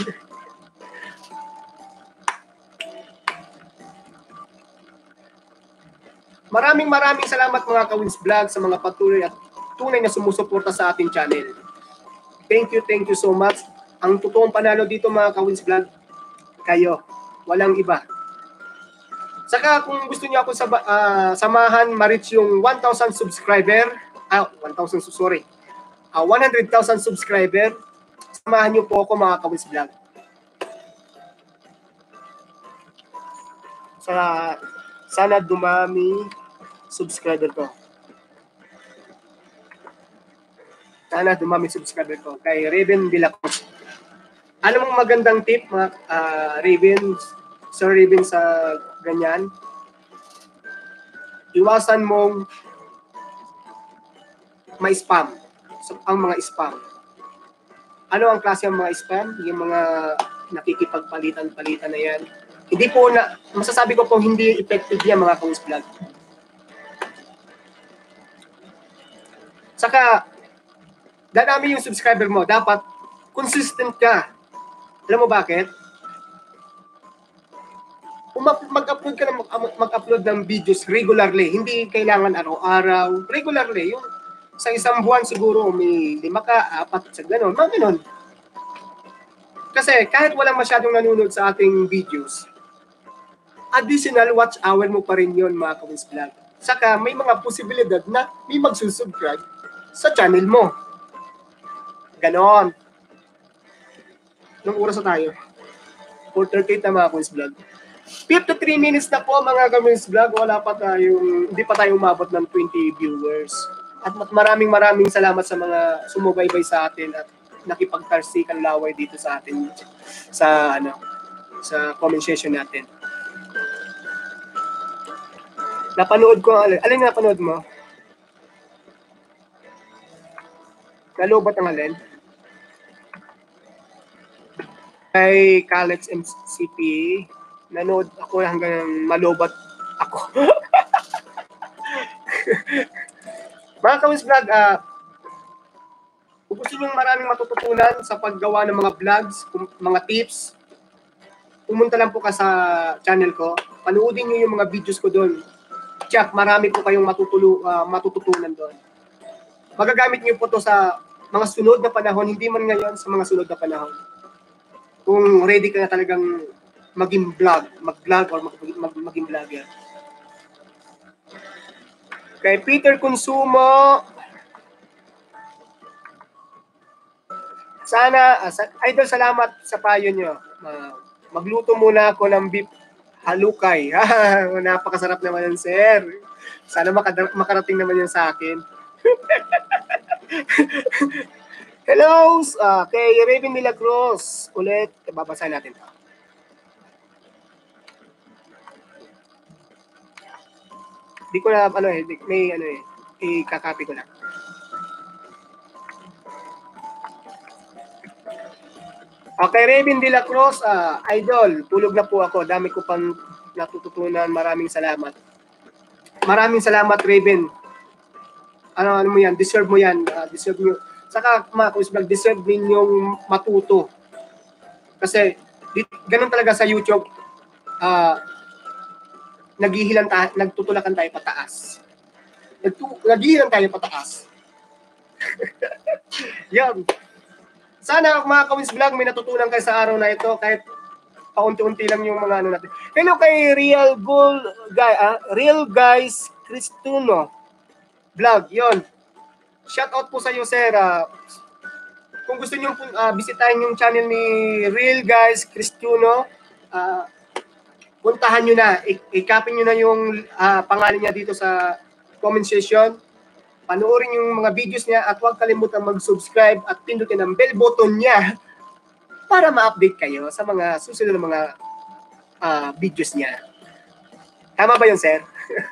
A: Maraming salamat mga Kawins Vlog sa mga patuloy at tunay na sumusuporta sa ating channel. Thank you so much. Ang totoong panalo dito mga Kawins Vlog, kayo. Walang iba. Saka kung gusto niyo ako samahan, ma-reach yung 1,000 subscriber, 100,000 subscriber, samahan niyo po ako mga Kawins Vlog. Sana dumami subscriber ko. Sana dumami subscriber ko. Kay Raven de la Cruz. Alam mong magandang tip, mga Raven, Sir Raven sa ganyan. Iwasan mong may spam. So, ang mga spam. Ano ang klase ng mga spam? Yung mga nakikipagpalitan-palitan na yan. Hindi po masasabi ko po hindi effective yan mga Kawins Vlog. Saka, dadami yung subscriber mo. Dapat, consistent ka. Alam mo bakit? Kung mag-upload ka mag-upload ng videos regularly, hindi kailangan araw-araw. Regularly, yung sa isang buwan siguro may 5 ka, 4 sa gano'n. Mga gano'n. Kasi kahit walang masyadong nanonood sa ating videos, additional watch hour mo pa rin yun mga Kawins Vlog. Saka may mga posibilidad na may magsusubscribe sa channel mo. Ganon. Nung oras na tayo? 4:38 na mga Kawins Vlog. 53 minutes na po mga Kawins Vlog. Hindi pa tayo umabot ng 20 viewers. At maraming salamat sa mga sumubaybay sa atin at nakipagtarsikan laway dito sa atin sa comment session natin. Napanood ko alin napanood mo? Nalobat ang alin? Kay Kalex MCP, nanood ako hanggang malobat ako. Mga Kawins Vlog, kung gusto nyo maraming matututunan sa paggawa ng mga vlogs, mga tips, pumunta lang po ka sa channel ko. Panoodin nyo yung mga videos ko doon. Check, marami po kayong matututunan doon. Magagamit nyo po to sa mga sunod na panahon, hindi man ngayon, sa mga sunod na panahon. Kung ready ka na talagang maging mag-vlog or maging vlogger. Kay Peter Consumo, idol, salamat sa payo nyo. Magluto muna ako ng beef halukay. Napakasarap naman yan, sir. Sana makarating naman yan sa akin. Hello, kay Raven de la Cruz. Ulit, babasahin natin ito. Di ko na, i-copy ko lang. Okay, Raven de la Cruz, idol, tulog na po ako. Dami ko pang natututunan. Maraming salamat. Maraming salamat, Raven. Ano mo yan? Deserve mo yan. Deserve mo. Saka, mga Kawins Vlog, deserve ninyong matuto. Kasi, ganun talaga sa YouTube, nagtutulakan tayo pataas. Naghihilang tayo pataas. Yan. Sana mga Kawins Vlog, may natutunan kayo sa araw na ito kahit paunti-unti lang yung mga ano natin. Hello kay Real Guys Cristuno Vlog, yon. Shout out po sa iyo, sir. Kung gusto niyo bisitahin yung channel ni Real Guys Cristuno, puntahan nyo na. I-copy nyo na yung pangalan niya dito sa comment section. Panoorin yung mga videos niya at huwag kalimutan mag-subscribe at pindutin ang bell button niya para ma-update kayo sa mga susunod na mga videos niya. Tama ba yun, sir?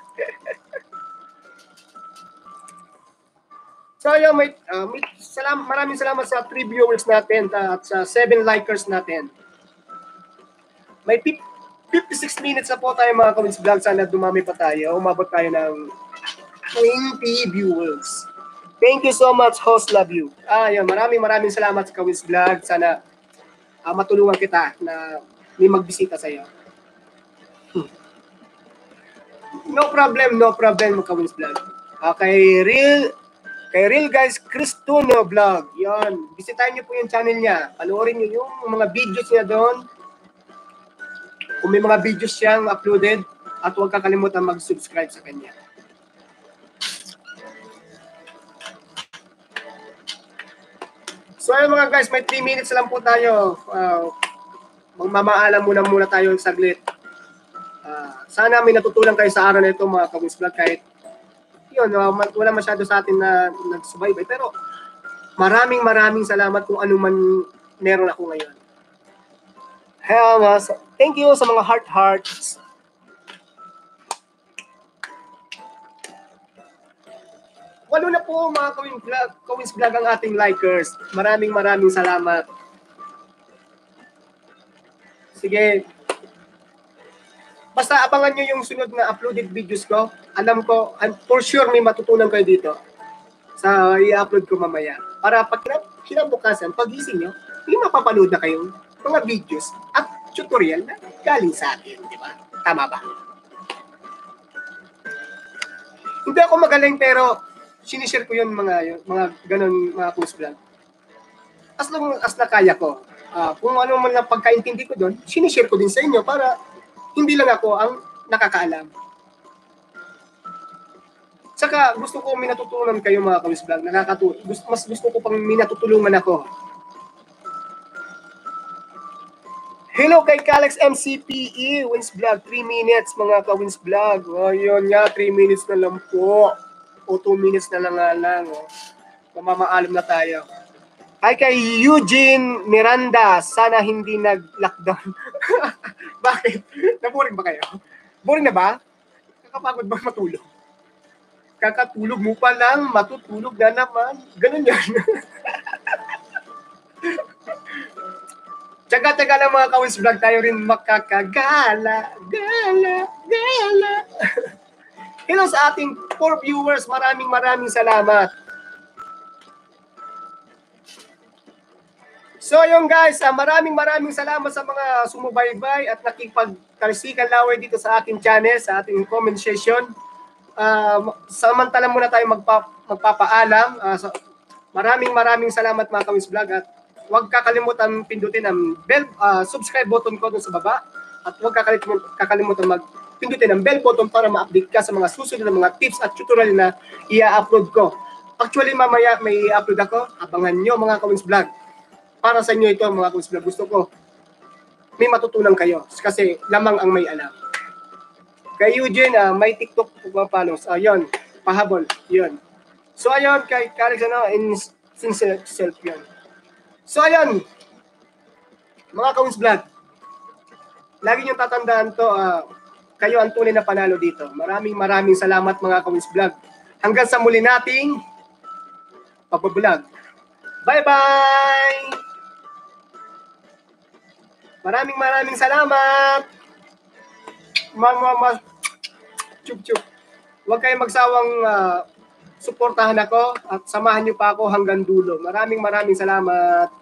A: So, yun, maraming salamat sa 3 viewers natin at sa 7 likers natin. May 56 minutes na po tayo mga Kawins Vlog. Sana dumami pa tayo. Umabot tayo ng 20 viewers. Thank you so much, host. Love you. Yun, maraming salamat sa Kawins Vlog. Sana matulungan kita na may magbisita sa iyo. No problem, Kawins Vlog. Kay Real Guys Cristuno Vlog. Yon, bisitahin niyo po yung channel niya. Panoorin niyo yung mga videos niya doon. Kung may mga videos siyang uploaded, at huwag kakalimutan mag-subscribe sa kanya. So ayun mga guys, may 3 minutes lang po tayo. Magmamaalam muna tayo saglit. Sana may natutunan kayo sa araw na ito mga Kawins Vlog, kahit yun, wala masyado sa atin na nagsubaybay. Pero maraming salamat kung ano man meron ako ngayon. Thank you sa mga hearts. Walo na po mga Kawins Vlog ang ating likers. Maraming salamat. Sige. Basta abangan nyo yung sunod na uploaded videos ko. Alam ko, for sure may matutunan kayo dito sa i-upload ko mamaya. Para pag kinabukasan, pagising nyo, hindi mapapanood na kayong mga videos at tutorial na galing sa akin. Di ba? Tama ba? Hindi ako magaling pero sinishare ko yun mga ganun mga post vlog. As long as na kaya ko. Kung ano man na pagkaintindi ko doon, sinishare ko din sa inyo para hindi lang ako ang nakakaalam. Saka gusto ko may natutunan kayo mga Kawins Vlog. Mas gusto ko pang may natutulungan ako. Hello kay Kalex MCPE, Wins Vlog, 3 minutes mga Kawins Vlog. Ayun nga, 3 minutes na lang po. O 2 minutes na lang. Mamamaalam na tayo. Hi kay Eugene Miranda, sana hindi nag-lockdown. Bakit? Naboring ba kayo? Boring na ba? Kakapagod ba matulog? Kakatulog mo pa lang, matutulog na naman. Ganun yan. Tsaga-tsaga lang mga Kawins Vlog, tayo rin makakagala. Gala. Hello sa ating 4 viewers, maraming salamat. So yung guys, maraming salamat sa mga sumubaybay at nakipagtalsikan laway dito sa aking channel, sa ating comment section. Samantala muna tayo magpapaalam. Maraming salamat mga Kawins Vlog at huwag kakalimutan pindutin ang bell subscribe button ko dun sa baba at huwag kakalimutan pindutin ang bell button para ma-update ka sa mga susunod na mga tips at tutorial na i-upload ko. Actually mamaya may i-upload ako. Abangan nyo mga Kawins Vlog. Para sa inyo ito mga Kawins Vlog. Gusto ko may matutunan kayo kasi lamang ang may alam. Kay Eugene, may TikTok follows. Ayun, pahabol. Yun. So ayun, kay Kalex in self yun. So ayun, mga Kawins Vlog, lagi niyong tatandaan to, kayo ang tunay na panalo dito. Maraming salamat mga Kawins Vlog. Hanggang sa muli nating pagbablog. Bye-bye! Maraming salamat! Chup. Huwag kayong magsawang suportahan ako at samahan niyo pa ako hanggang dulo. Maraming salamat.